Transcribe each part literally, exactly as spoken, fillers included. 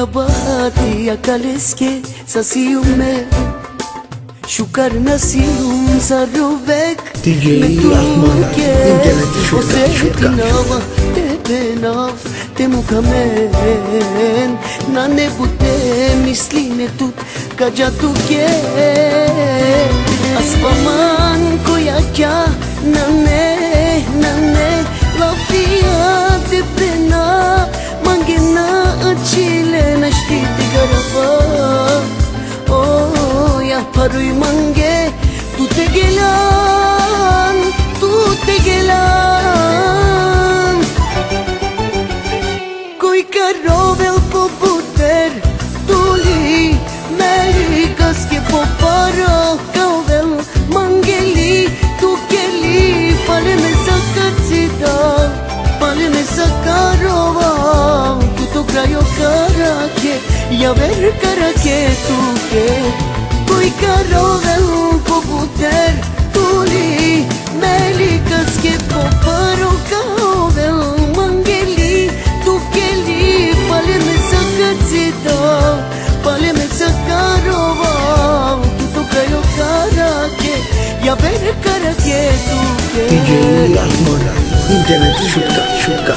bahati akaleske sa siume Shukar nasium sa rubek D J Ahmad internet şurada şurada te benaf te mukamen nane bute misline tut kaja tuke aspaman koya kya nane nane lafia te bena mangena achile nashtite garava oh ya parui mange tu te gelan tu te gelan koi karovel po puter tuli merikas ke po paro kavel mangeli tu keli pale me sakatsida pale me sakarova tu to krayo karake ya ver karake tu ke koi karovel po puter tuli merikas ke po paro kavel mangeli tu keli pale me sakatsida pale me sakarova tu to krayo karake ya ver karake tu ke D J Ahmad internet şurada şurada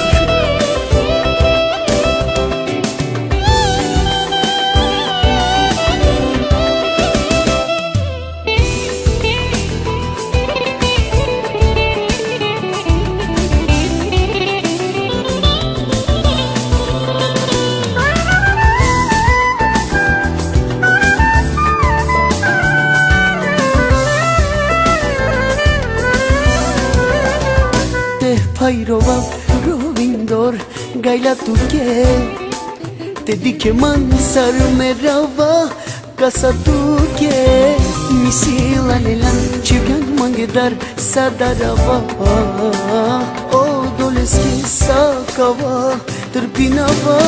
Pairova Rovindor gaila tuke te dike mansar merava casa tuke misila lelan chivgan mangedar sadarava o doleski sakava terpinava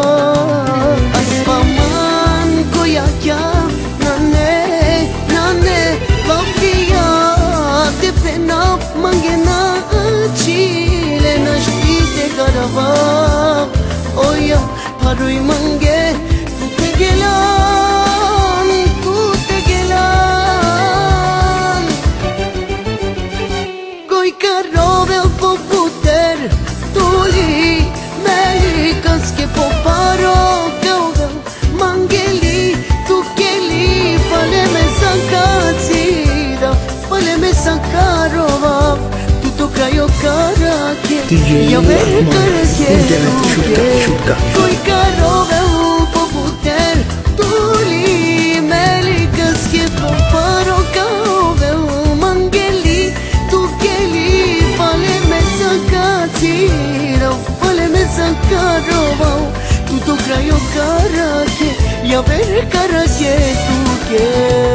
aspaman koya kya nane nane vavia te pena mangena chile nashtite garava oya parui mange tu te gelan tu te gelan koi karovel po puter tuli merikas ke po paro kavel mangeli tu keli pale me sakatsida pale me sakarova tu krayo karake ya ver karake internet şurada şurada koi karovel po puter tuli melikas ke po paro kavel mangeli tu keli pale me sakatira pale me sakarova tu to krayo karake ya ver karake tu ke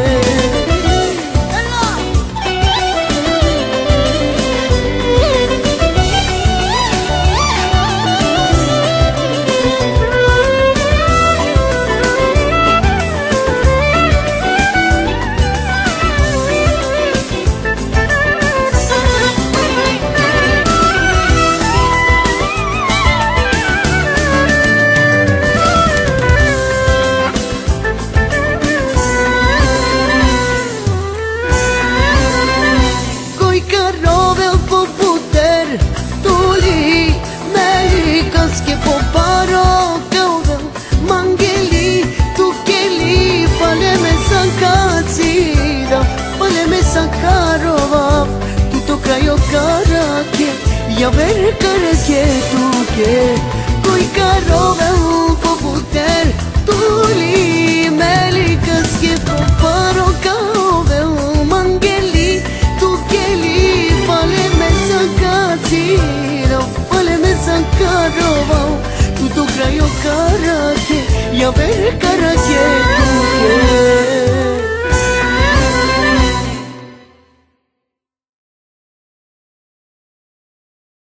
que po paro kavel mangeli tu keli pale me sakatsida pale me sakarova tu to krayo karake ya ver karake tu ke koi karovel po puter tuli melikas ke po paro kavel mangeli tu keli pale me sakatsida pale me sakarova tu to krayo karake ya ver